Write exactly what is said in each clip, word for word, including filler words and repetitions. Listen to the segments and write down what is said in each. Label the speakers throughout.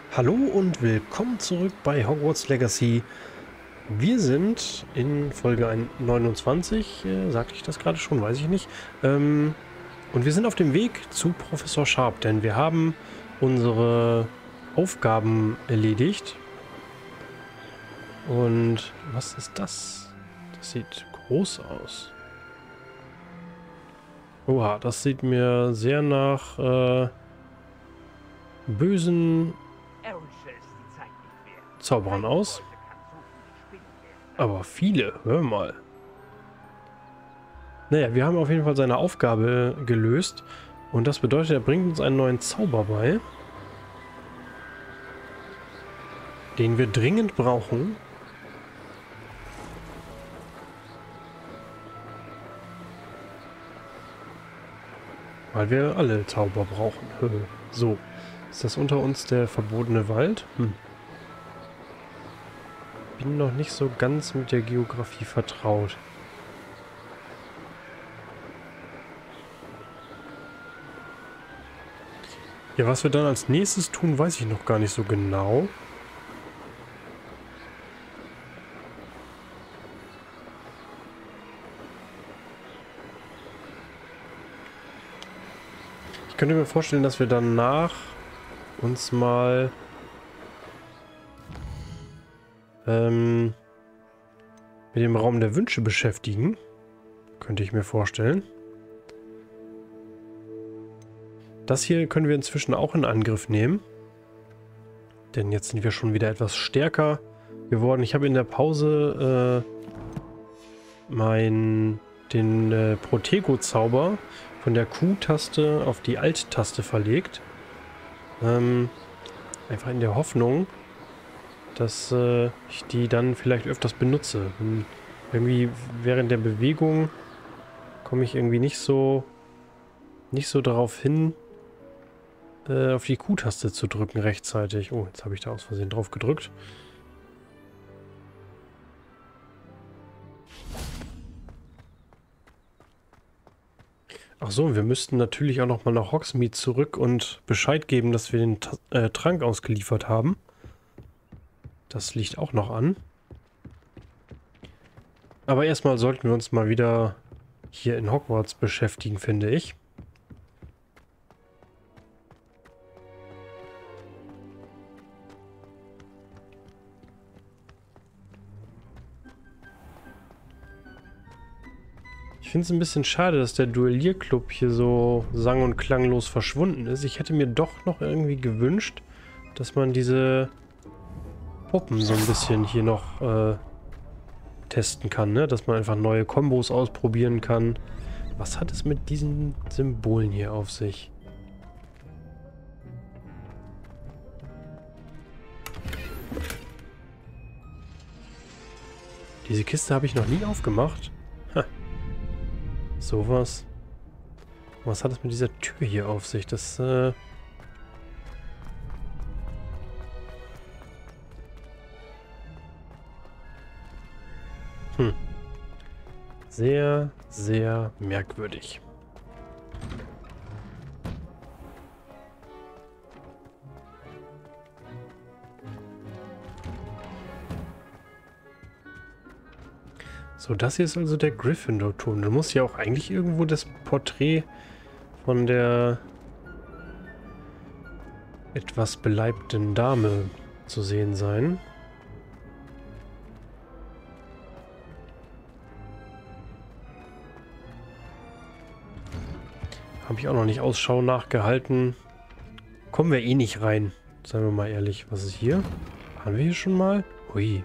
Speaker 1: Hallo und willkommen zurück bei Hogwarts Legacy. Wir sind in Folge neunundzwanzig, äh, sagte ich das gerade schon, weiß ich nicht. Ähm, und wir sind auf dem Weg zu Professor Sharp, denn wir haben unsere Aufgaben erledigt. Und was ist das? Das sieht groß aus. Oha, das sieht mir sehr nach äh, bösen Zauberern aus. Aber viele, hör mal. Naja, wir haben auf jeden Fall seine Aufgabe gelöst. Und das bedeutet, er bringt uns einen neuen Zauber bei. Den wir dringend brauchen. Weil wir alle Zauber brauchen. So. Ist das unter uns der verbotene Wald? Hm. Bin noch nicht so ganz mit der Geografie vertraut. Ja, was wir dann als nächstes tun, weiß ich noch gar nicht so genau. Ich könnte mir vorstellen, dass wir danach uns mal ähm, mit dem Raum der Wünsche beschäftigen. Könnte ich mir vorstellen. Das hier können wir inzwischen auch in Angriff nehmen. Denn jetzt sind wir schon wieder etwas stärker geworden. Ich habe in der Pause äh, mein, den äh, Protego-Zauber von der Q-Taste auf die Alt-Taste verlegt. Ähm, einfach in der Hoffnung, dass äh, ich die dann vielleicht öfters benutze. Und irgendwie während der Bewegung komme ich irgendwie nicht so nicht so darauf hin, äh, auf die Q-Taste zu drücken rechtzeitig. Oh, jetzt habe ich da aus Versehen drauf gedrückt. Ach so, wir müssten natürlich auch noch mal nach Hogsmeade zurück und Bescheid geben, dass wir den äh, Trank ausgeliefert haben. Das liegt auch noch an. Aber erstmal sollten wir uns mal wieder hier in Hogwarts beschäftigen, finde ich. Ich finde es ein bisschen schade, dass der Duellierclub hier so sang- und klanglos verschwunden ist. Ich hätte mir doch noch irgendwie gewünscht, dass man diese Puppen so ein bisschen hier noch äh, testen kann, ne? Dass man einfach neue Kombos ausprobieren kann. Was hat es mit diesen Symbolen hier auf sich? Diese Kiste habe ich noch nie aufgemacht. Ha. Sowas. Was hat es mit dieser Tür hier auf sich? Das, äh... Hm. Sehr, sehr merkwürdig. So, das hier ist also der Gryffindor-Turm. Da muss ja auch eigentlich irgendwo das Porträt von der etwas beleibten Dame zu sehen sein. Habe ich auch noch nicht Ausschau nachgehalten. Kommen wir eh nicht rein. Seien wir mal ehrlich. Was ist hier? Waren wir hier schon mal? Ui.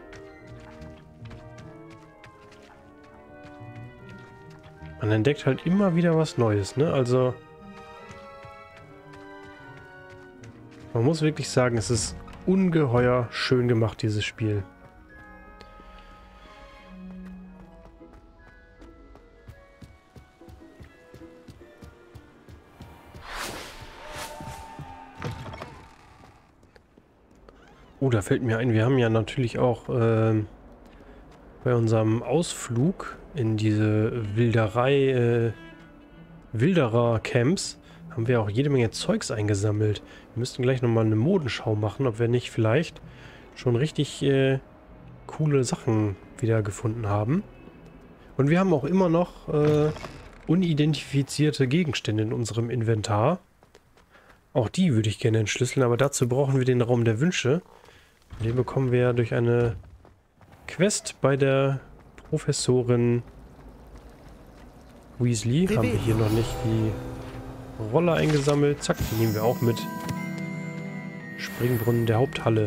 Speaker 1: Man entdeckt halt immer wieder was Neues, ne? Also man muss wirklich sagen, es ist ungeheuer schön gemacht, dieses Spiel. Oh, da fällt mir ein, wir haben ja natürlich auch äh, bei unserem Ausflug in diese Wilderei, äh, Wilderer-Camps, haben wir auch jede Menge Zeugs eingesammelt. Wir müssten gleich nochmal eine Modenschau machen, ob wir nicht vielleicht schon richtig äh, coole Sachen wieder gefunden haben. Und wir haben auch immer noch äh, unidentifizierte Gegenstände in unserem Inventar. Auch die würde ich gerne entschlüsseln, aber dazu brauchen wir den Raum der Wünsche. Den bekommen wir ja durch eine Quest bei der Professorin Weasley. Haben wir hier noch nicht die Rolle eingesammelt. Zack, die nehmen wir auch mit. Springbrunnen der Haupthalle.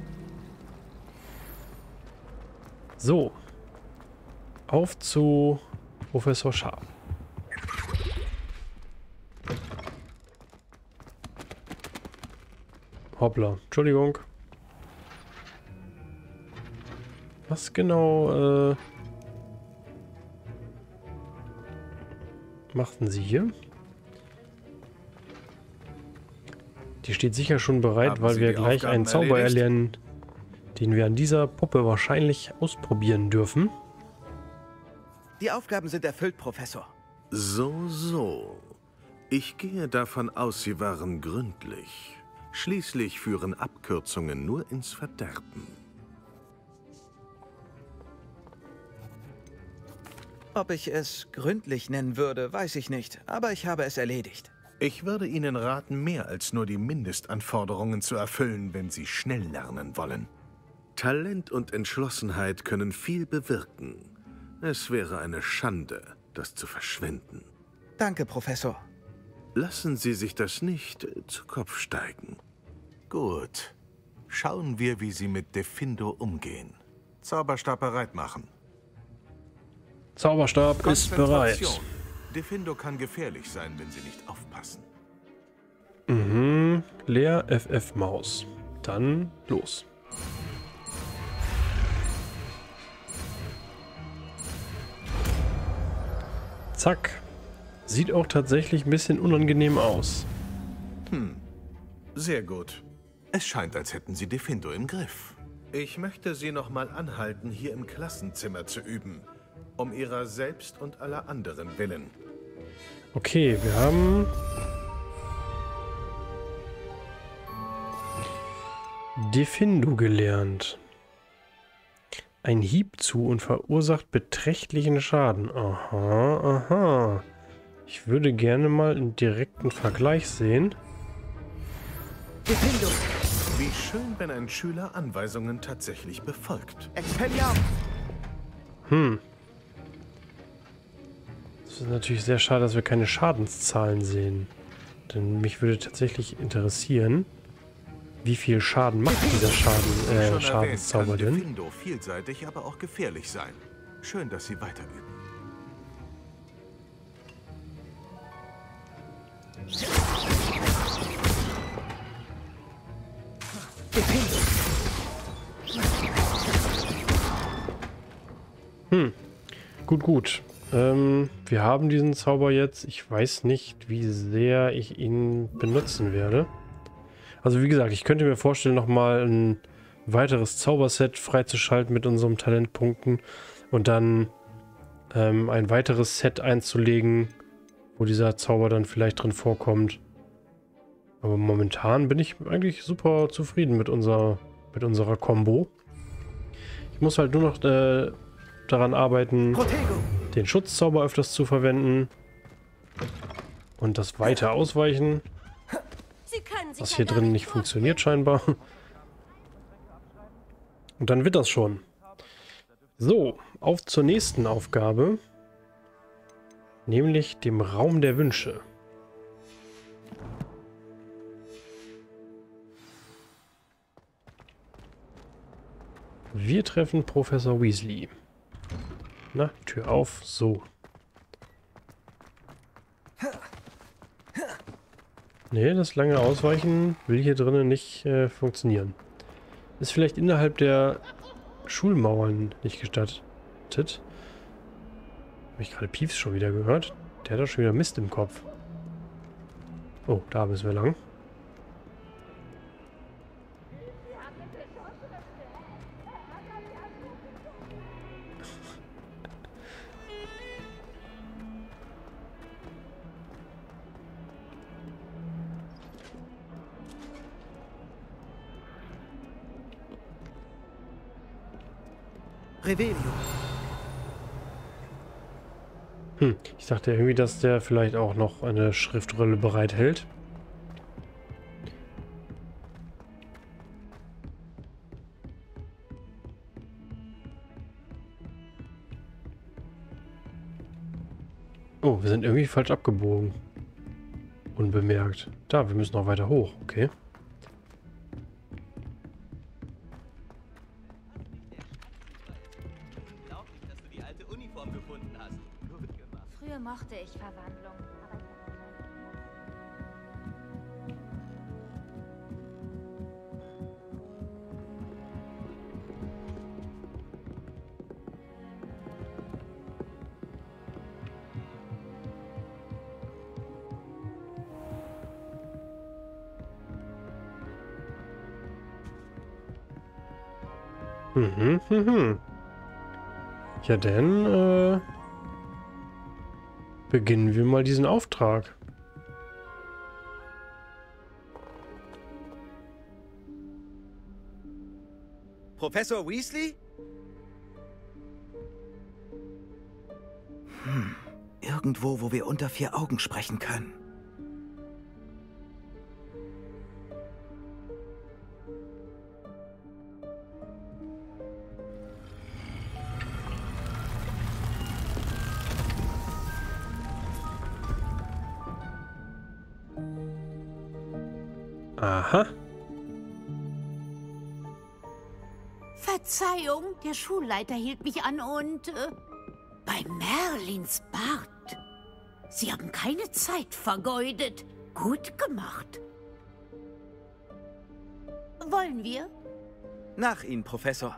Speaker 1: So. Auf zu Professor Sharp. Hoppla, Entschuldigung. Was genau äh, machten Sie hier? Die steht sicher schon bereit,
Speaker 2: Haben
Speaker 1: weil
Speaker 2: Sie
Speaker 1: wir
Speaker 2: die
Speaker 1: gleich
Speaker 2: Aufgaben
Speaker 1: einen Zauber
Speaker 2: erledigt?
Speaker 1: erlernen, den wir an dieser Puppe wahrscheinlich ausprobieren dürfen.
Speaker 3: Die Aufgaben sind erfüllt, Professor.
Speaker 2: So, so. Ich gehe davon aus, Sie waren gründlich. Schließlich führen Abkürzungen nur ins Verderben.
Speaker 3: Ob ich es gründlich nennen würde, weiß ich nicht, aber ich habe es erledigt.
Speaker 2: Ich würde Ihnen raten, mehr als nur die Mindestanforderungen zu erfüllen, wenn Sie schnell lernen wollen. Talent und Entschlossenheit können viel bewirken. Es wäre eine Schande, das zu verschwenden.
Speaker 3: Danke, Professor.
Speaker 2: Lassen Sie sich das nicht zu Kopf steigen.
Speaker 4: Gut. Schauen wir, wie Sie mit Defindo umgehen. Zauberstab bereit machen.
Speaker 1: Zauberstab ist bereit.
Speaker 4: Konzentration. Defindo kann gefährlich sein, wenn Sie nicht aufpassen.
Speaker 1: Mhm. Leer F F Maus. Dann los. Zack. Sieht auch tatsächlich ein bisschen unangenehm aus.
Speaker 4: Hm. Sehr gut. Es scheint, als hätten Sie Defindo im Griff.
Speaker 2: Ich möchte Sie noch mal anhalten, hier im Klassenzimmer zu üben. Um Ihrer selbst und aller anderen willen.
Speaker 1: Okay, wir haben Defindo gelernt. Ein Hieb zu und verursacht beträchtlichen Schaden. Aha, aha. Ich würde gerne mal einen direkten Vergleich sehen.
Speaker 3: Defindo!
Speaker 2: Wie schön, wenn ein Schüler Anweisungen tatsächlich befolgt.
Speaker 3: Expelliarmus!
Speaker 1: Hm. Es ist natürlich sehr schade, dass wir keine Schadenszahlen sehen. Denn mich würde tatsächlich interessieren, wie viel Schaden macht dieser Schaden,
Speaker 4: Wie
Speaker 1: äh,
Speaker 4: schon erwähnt,
Speaker 1: Schadenszauber
Speaker 4: kann
Speaker 1: denn?
Speaker 4: Defindo vielseitig, aber auch gefährlich sein. Schön, dass Sie weiter üben.
Speaker 3: Defindo!
Speaker 1: Hm. Gut, gut. Ähm, wir haben diesen Zauber jetzt. Ich weiß nicht, wie sehr ich ihn benutzen werde. Also wie gesagt, ich könnte mir vorstellen, nochmal ein weiteres Zauberset freizuschalten mit unseren Talentpunkten und dann ähm, ein weiteres Set einzulegen, wo dieser Zauber dann vielleicht drin vorkommt. Aber momentan bin ich eigentlich super zufrieden mit unserer, mit unserer Combo. Ich muss halt nur noch äh, daran arbeiten,
Speaker 3: Protego!
Speaker 1: den Schutzzauber öfters zu verwenden und das weite Ausweichen,
Speaker 5: Sie können sich
Speaker 1: was
Speaker 5: ja
Speaker 1: hier
Speaker 5: gar
Speaker 1: drin
Speaker 5: nicht
Speaker 1: nicht funktioniert scheinbar. Und dann wird das schon. So, auf zur nächsten Aufgabe, nämlich dem Raum der Wünsche. Wir treffen Professor Weasley. Na, Tür auf, so. Nee, das lange Ausweichen will hier drinnen nicht äh, funktionieren. Ist vielleicht innerhalb der Schulmauern nicht gestattet. Habe ich gerade Piefs schon wieder gehört? Der hat doch schon wieder Mist im Kopf. Oh, da müssen wir lang.
Speaker 3: Revelio.
Speaker 1: Hm, ich dachte irgendwie, dass der vielleicht auch noch eine Schriftrolle bereithält. Oh, wir sind irgendwie falsch abgebogen. Unbemerkt. Da, wir müssen noch weiter hoch. Okay.
Speaker 5: Früher mochte ich Verwandlung, aber
Speaker 1: Mhm, mhm. Ja, dann äh, beginnen wir mal diesen Auftrag.
Speaker 3: Professor Weasley? Hm, irgendwo, wo wir unter vier Augen sprechen können.
Speaker 1: Aha.
Speaker 6: Verzeihung, der Schulleiter hielt mich an und... Äh, bei Merlins Bart. Sie haben keine Zeit vergeudet. Gut gemacht. Wollen wir?
Speaker 3: Nach Ihnen, Professor.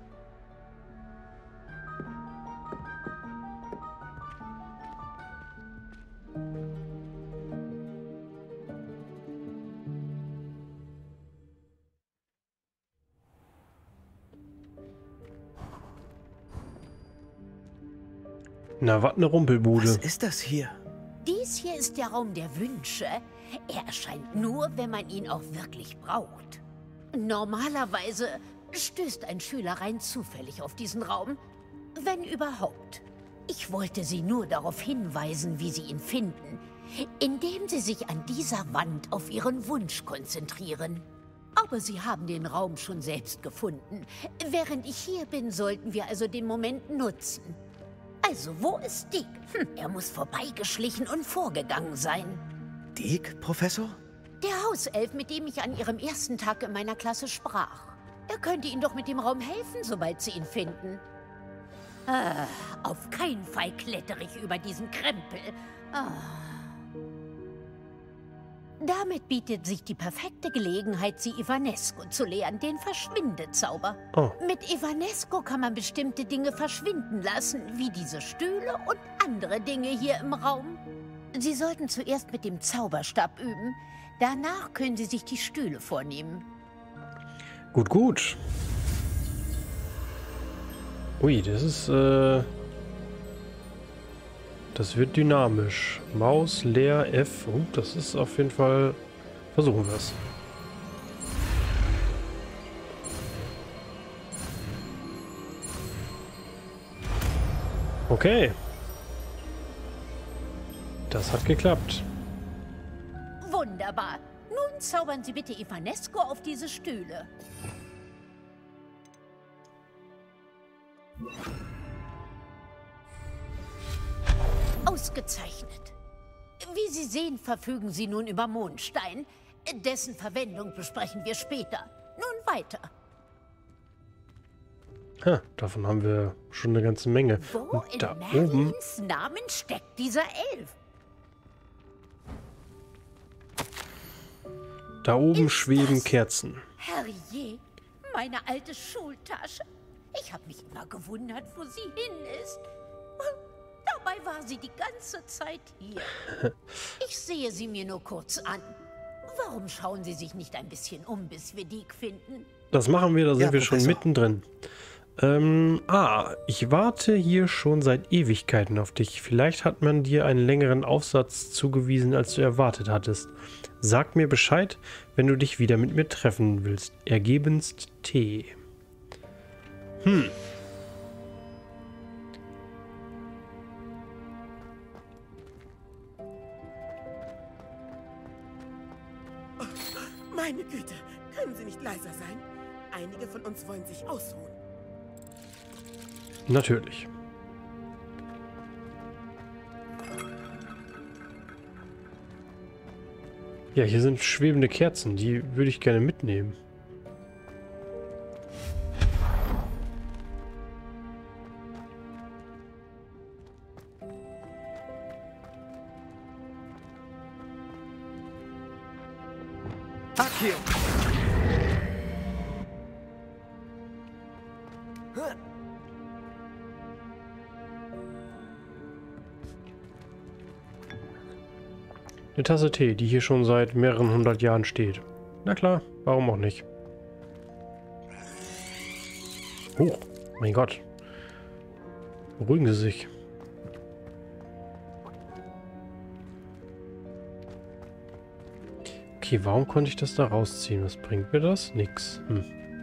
Speaker 1: Na, was eine Rumpelbude.
Speaker 3: Was ist das hier?
Speaker 6: Dies hier ist der Raum der Wünsche. Er erscheint nur, wenn man ihn auch wirklich braucht. Normalerweise stößt ein Schüler rein zufällig auf diesen Raum, wenn überhaupt. Ich wollte Sie nur darauf hinweisen, wie Sie ihn finden, indem Sie sich an dieser Wand auf Ihren Wunsch konzentrieren. Aber Sie haben den Raum schon selbst gefunden. Während ich hier bin, sollten wir also den Moment nutzen. Also, wo ist Dick? Hm, er muss vorbeigeschlichen und vorgegangen sein.
Speaker 3: Dick, Professor?
Speaker 6: Der Hauself, mit dem ich an Ihrem ersten Tag in meiner Klasse sprach. Er könnte Ihnen doch mit dem Raum helfen, sobald Sie ihn finden. Ah, auf keinen Fall klettere ich über diesen Krempel. Ah. Damit bietet sich die perfekte Gelegenheit, Sie Ivanesco zu lehren, den Verschwindezauber.
Speaker 1: Oh.
Speaker 6: Mit Ivanesco kann man bestimmte Dinge verschwinden lassen, wie diese Stühle und andere Dinge hier im Raum. Sie sollten zuerst mit dem Zauberstab üben. Danach können Sie sich die Stühle vornehmen.
Speaker 1: Gut, gut. Ui, das ist, äh... das wird dynamisch. Maus, leer, F. Oh, das ist auf jeden Fall... Versuchen wir es. Okay. Das hat geklappt.
Speaker 6: Wunderbar. Nun zaubern Sie bitte Ivanesco auf diese Stühle. Ausgezeichnet. Wie Sie sehen, verfügen Sie nun über Mondstein. Dessen Verwendung besprechen wir später. Nun weiter.
Speaker 1: Ha, davon haben wir schon eine ganze Menge.
Speaker 6: Wo
Speaker 1: Und
Speaker 6: in
Speaker 1: da oben,
Speaker 6: Merlins Namen steckt dieser Elf?
Speaker 1: da oben
Speaker 6: Ist
Speaker 1: schweben
Speaker 6: das-
Speaker 1: Kerzen.
Speaker 6: Herrje, meine alte Schultasche. Ich habe mich immer gewundert, wo sie hin ist. Dabei war sie die ganze Zeit hier. Ich sehe sie mir nur kurz an. Warum schauen Sie sich nicht ein bisschen um, bis wir Dick finden?
Speaker 1: Das machen wir, da sind
Speaker 3: Ja,
Speaker 1: wir schon
Speaker 3: Professor.
Speaker 1: mittendrin. Ähm, ah, ich warte hier schon seit Ewigkeiten auf dich. Vielleicht hat man dir einen längeren Aufsatz zugewiesen, als du erwartet hattest. Sag mir Bescheid, wenn du dich wieder mit mir treffen willst. Ergebenst T. Hm.
Speaker 7: Können Sie nicht leiser sein? Einige von uns wollen sich ausruhen.
Speaker 1: Natürlich. Ja, hier sind schwebende Kerzen. Die würde ich gerne mitnehmen.
Speaker 3: Akio!
Speaker 1: Eine Tasse Tee, die hier schon seit mehreren hundert Jahren steht. Na klar, warum auch nicht? Huch, mein Gott. Beruhigen Sie sich. Okay, warum konnte ich das da rausziehen? Was bringt mir das? Nix. Hm.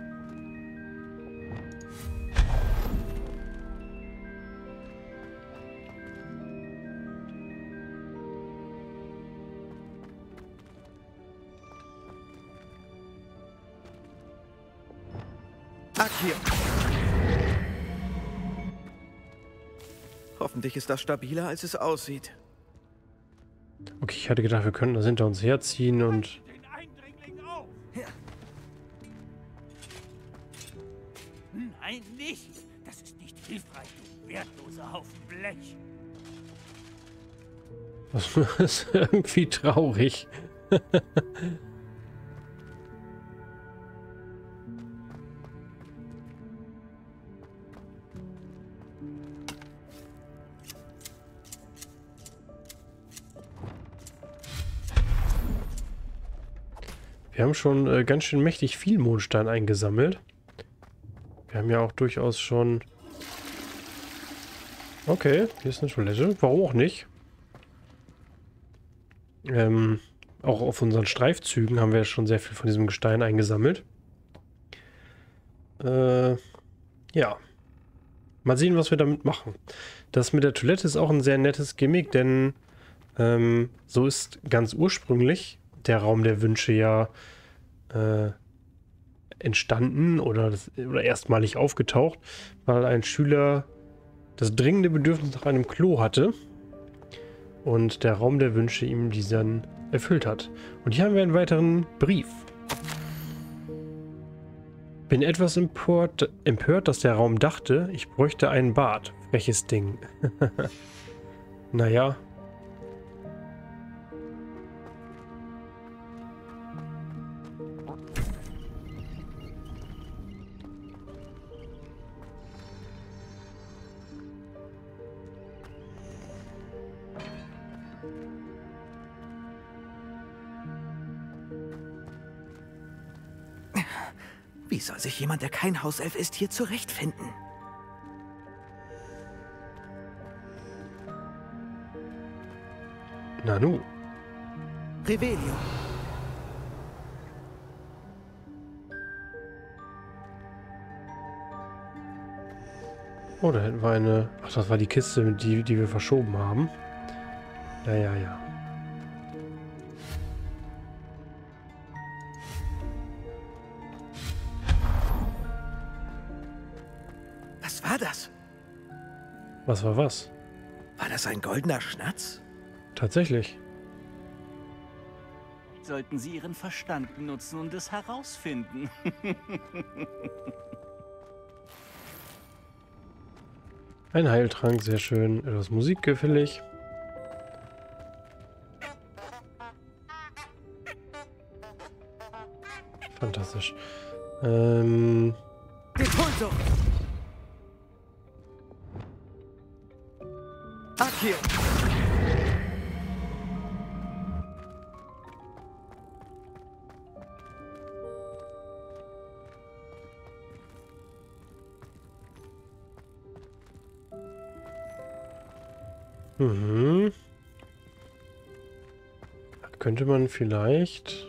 Speaker 3: Akio! Hoffentlich ist das stabiler, als es aussieht.
Speaker 1: Okay, ich hatte gedacht, wir könnten das hinter uns herziehen und...
Speaker 8: Den Eindringling auf! Nein, nicht! Das ist nicht hilfreich, du wertloser Haufen Blech!
Speaker 1: Das ist irgendwie traurig. Wir haben schon äh, ganz schön mächtig viel Mondstein eingesammelt. Wir haben ja auch durchaus schon... Okay, hier ist eine Toilette. Warum auch nicht? Ähm, auch auf unseren Streifzügen haben wir schon sehr viel von diesem Gestein eingesammelt. Äh, ja. Mal sehen, was wir damit machen. Das mit der Toilette ist auch ein sehr nettes Gimmick, denn ähm, so ist ganz ursprünglich der Raum der Wünsche ja äh, entstanden oder, das, oder erstmalig aufgetaucht, weil ein Schüler das dringende Bedürfnis nach einem Klo hatte und der Raum der Wünsche ihm diesen erfüllt hat. Und hier haben wir einen weiteren Brief. Bin etwas empört, empört, dass der Raum dachte, ich bräuchte ein Bad. Freches Ding. Naja.
Speaker 3: Wie soll sich jemand, der kein Hauself ist, hier zurechtfinden?
Speaker 1: Nanu.
Speaker 3: Revelio.
Speaker 1: Oh, da hätten wir eine... Ach, das war die Kiste, die, die wir verschoben haben. Ja, ja, ja.
Speaker 3: Was war das?
Speaker 1: Was war was?
Speaker 3: War das ein goldener Schnatz?
Speaker 1: Tatsächlich.
Speaker 8: Sollten Sie Ihren Verstand nutzen und es herausfinden.
Speaker 1: Ein Heiltrank, sehr schön. Etwas Musik gefällig. Fantastisch. Ähm...
Speaker 3: Depulso! Akio!
Speaker 1: Mhm. Könnte man vielleicht...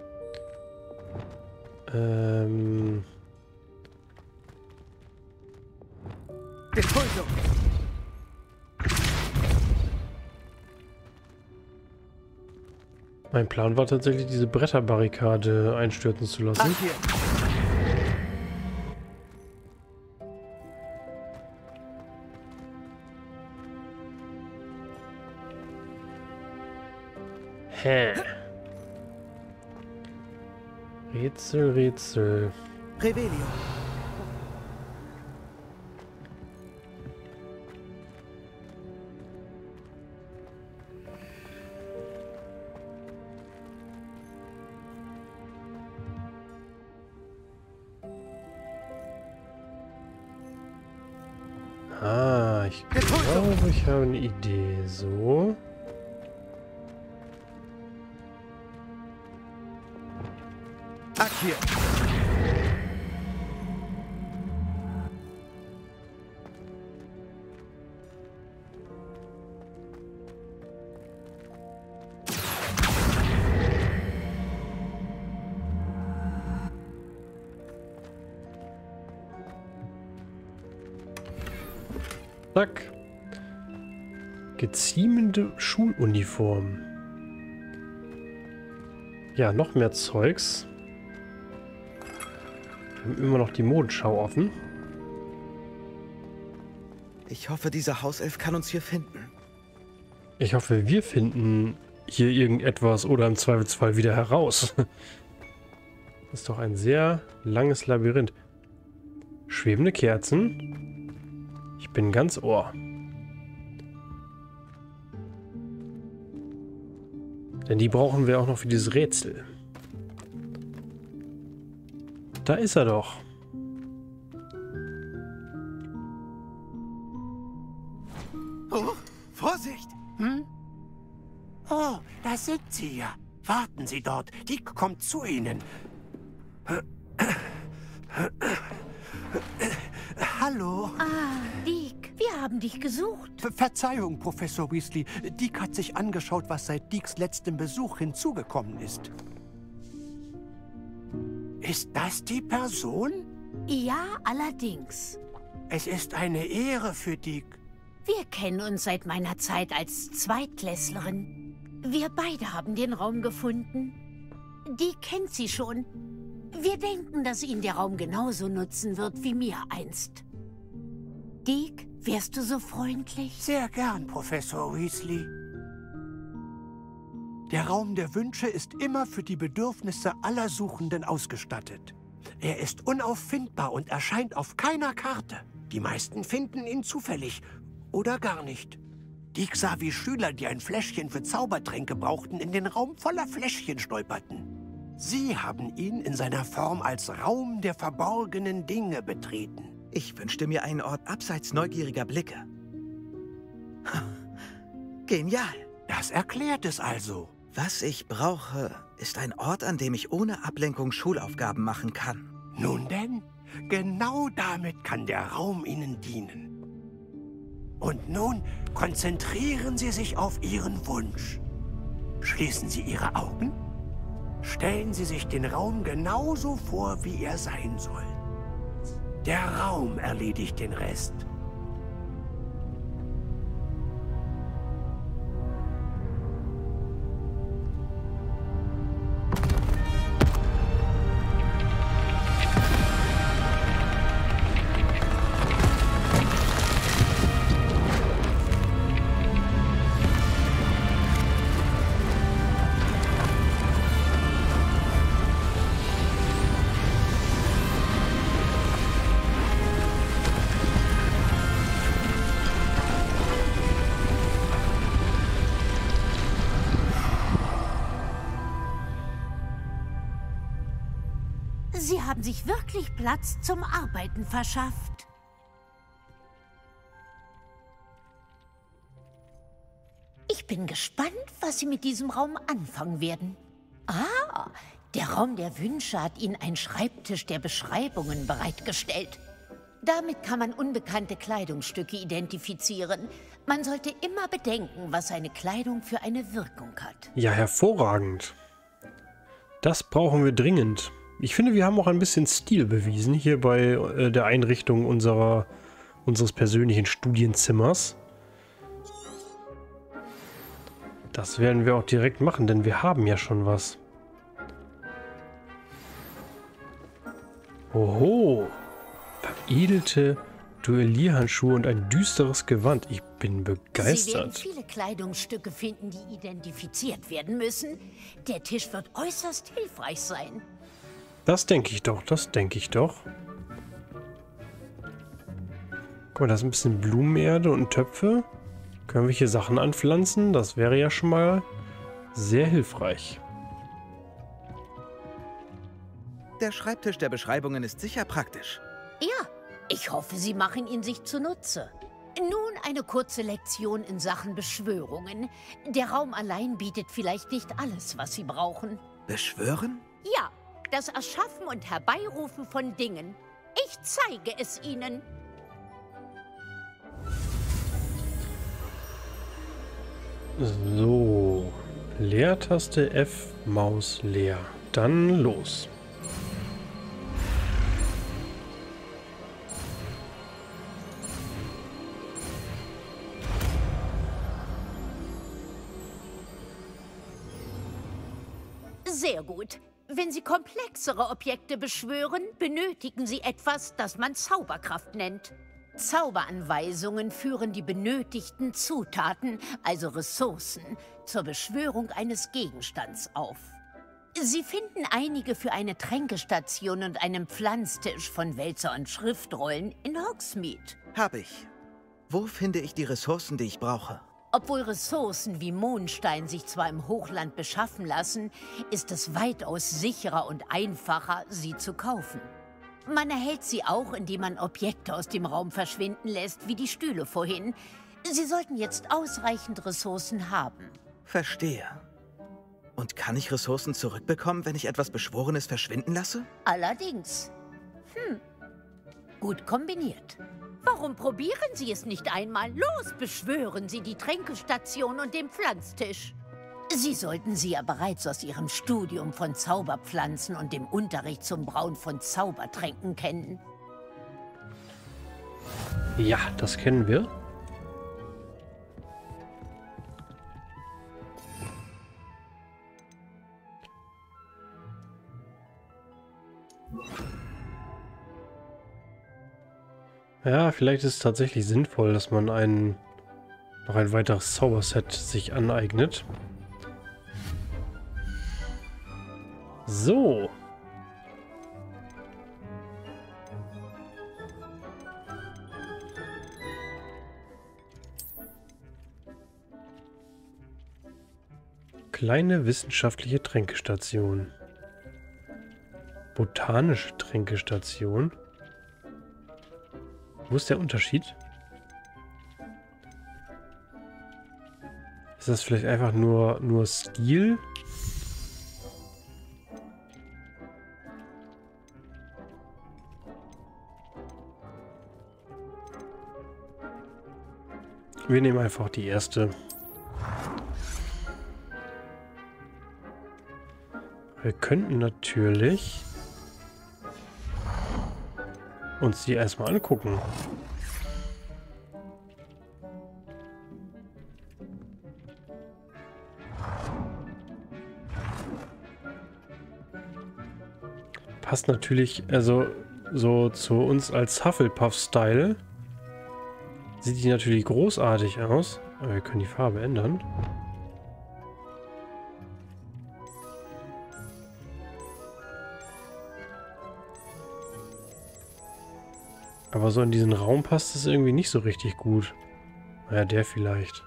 Speaker 1: Ähm...
Speaker 3: Depulso!
Speaker 1: Mein Plan war tatsächlich, diese Bretterbarrikade einstürzen zu lassen.
Speaker 3: Ach, hier.
Speaker 1: Hä? Rätsel, Rätsel.
Speaker 3: Revelio.
Speaker 1: Ah, ich glaube, ich habe eine Idee. So.
Speaker 3: Ach, hier.
Speaker 1: Zack. Geziemende Schuluniform. Ja, noch mehr Zeugs. Wir haben immer noch die Modenschau offen.
Speaker 3: Ich hoffe, dieser Hauself kann uns hier finden.
Speaker 1: Ich hoffe, wir finden hier irgendetwas oder im Zweifelsfall wieder heraus. Das ist doch ein sehr langes Labyrinth. Schwebende Kerzen. Ich bin ganz Ohr. Denn die brauchen wir auch noch für dieses Rätsel. Da ist er doch.
Speaker 3: Oh, Vorsicht!
Speaker 8: Hm? Oh, da sind Sie ja. Warten Sie dort. Dick kommt zu Ihnen. Hallo.
Speaker 6: Ah, Dick, wir haben dich gesucht.
Speaker 8: Ver Verzeihung, Professor Weasley. Dick hat sich angeschaut, was seit Dicks letztem Besuch hinzugekommen ist. Ist das die Person?
Speaker 6: Ja, allerdings.
Speaker 8: Es ist eine Ehre für Dick.
Speaker 6: Wir kennen uns seit meiner Zeit als Zweitklässlerin. Wir beide haben den Raum gefunden. Dick kennt sie schon. Wir denken, dass ihn der Raum genauso nutzen wird wie mir einst. Dick, wärst du so freundlich?
Speaker 8: Sehr gern, Professor Weasley. Der Raum der Wünsche ist immer für die Bedürfnisse aller Suchenden ausgestattet. Er ist unauffindbar und erscheint auf keiner Karte. Die meisten finden ihn zufällig oder gar nicht. Dick sah, wie Schüler, die ein Fläschchen für Zaubertränke brauchten, in den Raum voller Fläschchen stolperten. Sie haben ihn in seiner Form als Raum der verborgenen Dinge betreten.
Speaker 3: Ich wünschte mir einen Ort abseits neugieriger Blicke. Genial.
Speaker 8: Das erklärt es also.
Speaker 3: Was ich brauche, ist ein Ort, an dem ich ohne Ablenkung Schulaufgaben machen kann.
Speaker 8: Nun denn, genau damit kann der Raum Ihnen dienen. Und nun konzentrieren Sie sich auf Ihren Wunsch. Schließen Sie Ihre Augen. Stellen Sie sich den Raum genauso vor, wie er sein soll. Der Raum erledigt den Rest.
Speaker 6: Sie haben sich wirklich Platz zum Arbeiten verschafft. Ich bin gespannt, was Sie mit diesem Raum anfangen werden. Ah, der Raum der Wünsche hat Ihnen einen Schreibtisch der Beschreibungen bereitgestellt. Damit kann man unbekannte Kleidungsstücke identifizieren. Man sollte immer bedenken, was seine Kleidung für eine Wirkung hat.
Speaker 1: Ja, hervorragend. Das brauchen wir dringend. Ich finde, wir haben auch ein bisschen Stil bewiesen hier bei äh, der Einrichtung unserer, unseres persönlichen Studienzimmers. Das werden wir auch direkt machen, denn wir haben ja schon was. Oho. Veredelte Duellierhandschuhe und ein düsteres Gewand. Ich bin begeistert.
Speaker 6: Sie werden viele Kleidungsstücke finden, die identifiziert werden müssen. Der Tisch wird äußerst hilfreich sein.
Speaker 1: Das denke ich doch, das denke ich doch. Guck mal, da ist ein bisschen Blumenerde und Töpfe. Können wir hier Sachen anpflanzen? Das wäre ja schon mal sehr hilfreich.
Speaker 3: Der Schreibtisch der Beschreibungen ist sicher praktisch.
Speaker 6: Ja, ich hoffe, Sie machen ihn sich zunutze. Nun eine kurze Lektion in Sachen Beschwörungen. Der Raum allein bietet vielleicht nicht alles, was Sie brauchen.
Speaker 3: Beschwören?
Speaker 6: Ja, das Erschaffen und Herbeirufen von Dingen. Ich zeige es Ihnen.
Speaker 1: So, Leertaste F, Maus leer. Dann los.
Speaker 6: Sehr gut. Wenn Sie komplexere Objekte beschwören, benötigen Sie etwas, das man Zauberkraft nennt. Zauberanweisungen führen die benötigten Zutaten, also Ressourcen, zur Beschwörung eines Gegenstands auf. Sie finden einige für eine Tränkestation und einen Pflanztisch von Wälzer und Schriftrollen in Hogsmeade.
Speaker 3: Hab ich. Wo finde ich die Ressourcen, die ich brauche?
Speaker 6: Obwohl Ressourcen wie Mondstein sich zwar im Hochland beschaffen lassen, ist es weitaus sicherer und einfacher, sie zu kaufen. Man erhält sie auch, indem man Objekte aus dem Raum verschwinden lässt, wie die Stühle vorhin. Sie sollten jetzt ausreichend Ressourcen haben.
Speaker 3: Verstehe. Und kann ich Ressourcen zurückbekommen, wenn ich etwas Beschworenes verschwinden lasse?
Speaker 6: Allerdings. Hm. Gut kombiniert. Warum probieren Sie es nicht einmal? Los, beschwören Sie die Tränkestation und den Pflanztisch. Sie sollten sie ja bereits aus Ihrem Studium von Zauberpflanzen und dem Unterricht zum Brauen von Zaubertränken kennen.
Speaker 1: Ja, das kennen wir. Ja, vielleicht ist es tatsächlich sinnvoll, dass man ein, noch ein weiteres Zauberset sich aneignet. So. Kleine wissenschaftliche Tränkestation. Botanische Tränkestation. Wo ist der Unterschied? Ist das vielleicht einfach nur, nur Stil? Wir nehmen einfach die erste. Wir könnten natürlich uns die erstmal angucken. Passt natürlich, also so zu uns als Hufflepuff-Style. Sieht die natürlich großartig aus. Aber wir können die Farbe ändern. Aber so in diesen Raum passt es irgendwie nicht so richtig gut. Naja, der vielleicht.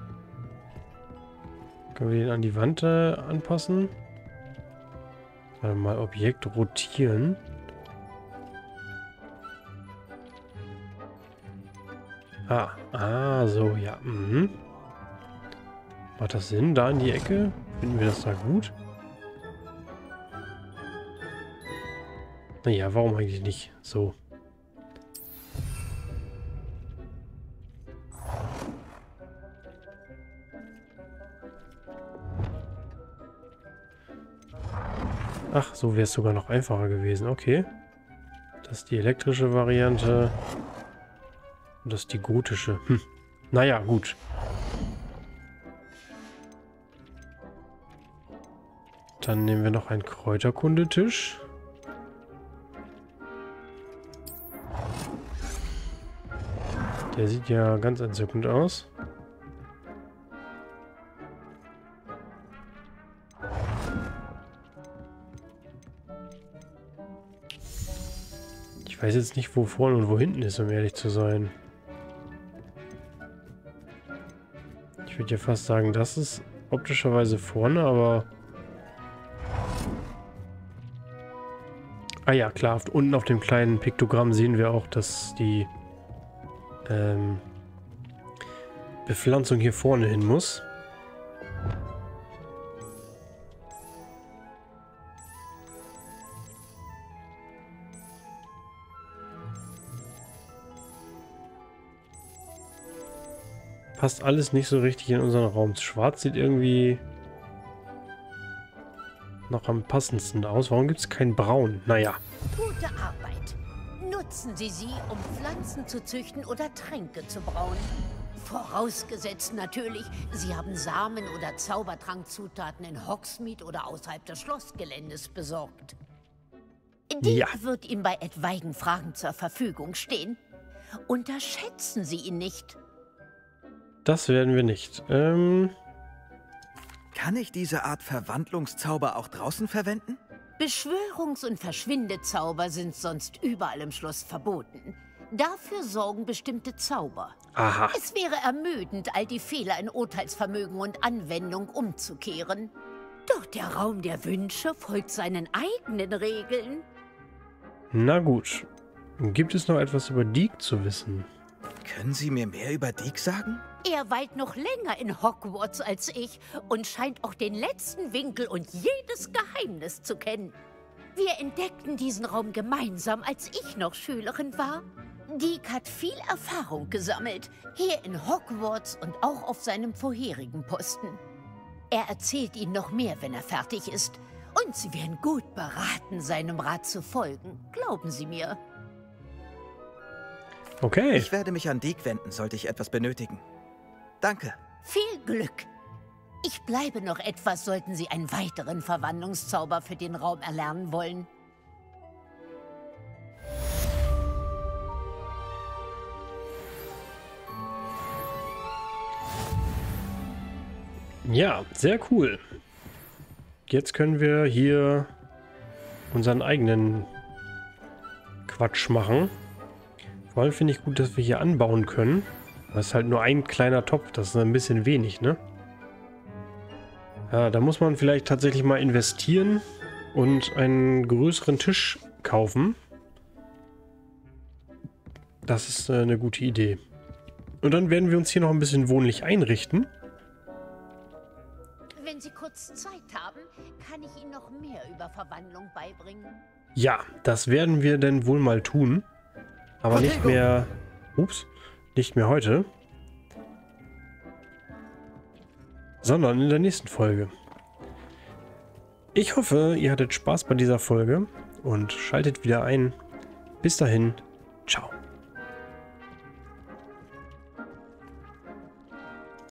Speaker 1: Können wir den an die Wand äh, anpassen? Warte mal, Objekt rotieren. Ah, ah, so, ja. Mhm. Macht das Sinn? Da in die Ecke? Finden wir das da gut? Naja, warum eigentlich nicht? So. Ach, so wäre es sogar noch einfacher gewesen. Okay. Das ist die elektrische Variante. Und das ist die gotische. Hm. Naja, gut. Dann nehmen wir noch einen Kräuterkundetisch. Der sieht ja ganz entzückend aus. Ich weiß jetzt nicht, wo vorne und wo hinten ist, um ehrlich zu sein. Ich würde ja fast sagen, das ist optischerweise vorne, aber... Ah ja, klar, unten auf dem kleinen Piktogramm sehen wir auch, dass die ähm, Bepflanzung hier vorne hin muss. Passt alles nicht so richtig in unseren Raum. Schwarz sieht irgendwie noch am passendsten aus. Warum gibt es kein Braun? Naja.
Speaker 6: Gute Arbeit. Nutzen Sie sie, um Pflanzen zu züchten oder Tränke zu brauen. Vorausgesetzt natürlich, Sie haben Samen oder Zaubertrankzutaten in Hogsmeade oder außerhalb des Schlossgeländes besorgt. Die
Speaker 1: Ja.
Speaker 6: wird Ihnen bei etwaigen Fragen zur Verfügung stehen. Unterschätzen Sie ihn nicht.
Speaker 1: Das werden wir nicht. Ähm...
Speaker 3: Kann ich diese Art Verwandlungszauber auch draußen verwenden?
Speaker 6: Beschwörungs- und Verschwindezauber sind sonst überall im Schloss verboten. Dafür sorgen bestimmte Zauber.
Speaker 1: Aha.
Speaker 6: Es wäre ermüdend, all die Fehler in Urteilsvermögen und Anwendung umzukehren. Doch der Raum der Wünsche folgt seinen eigenen Regeln.
Speaker 1: Na gut. Gibt es noch etwas über Deek zu wissen?
Speaker 3: Können Sie mir mehr über Deek sagen?
Speaker 6: Er weilt noch länger in Hogwarts als ich und scheint auch den letzten Winkel und jedes Geheimnis zu kennen. Wir entdeckten diesen Raum gemeinsam, als ich noch Schülerin war. Deek hat viel Erfahrung gesammelt, hier in Hogwarts und auch auf seinem vorherigen Posten. Er erzählt Ihnen noch mehr, wenn er fertig ist. Und Sie wären gut beraten, seinem Rat zu folgen. Glauben Sie mir.
Speaker 1: Okay.
Speaker 3: Ich werde mich an Deek wenden, sollte ich etwas benötigen. Danke.
Speaker 6: Viel Glück. Ich bleibe noch etwas, sollten Sie einen weiteren Verwandlungszauber für den Raum erlernen wollen.
Speaker 1: Ja, sehr cool. Jetzt können wir hier unseren eigenen Quatsch machen. Vor allem finde ich gut, dass wir hier anbauen können. Das ist halt nur ein kleiner Topf, das ist ein bisschen wenig, ne? Ja, da muss man vielleicht tatsächlich mal investieren und einen größeren Tisch kaufen. Das ist äh, eine gute Idee. Und dann werden wir uns hier noch ein bisschen wohnlich einrichten.
Speaker 6: Wenn Sie kurz Zeit haben, kann ich Ihnen noch mehr über Verwandlung beibringen.
Speaker 1: Ja, das werden wir denn wohl mal tun. Aber nicht mehr... Ups. Nicht mehr heute. Sondern in der nächsten Folge. Ich hoffe, ihr hattet Spaß bei dieser Folge und schaltet wieder ein. Bis dahin. Ciao.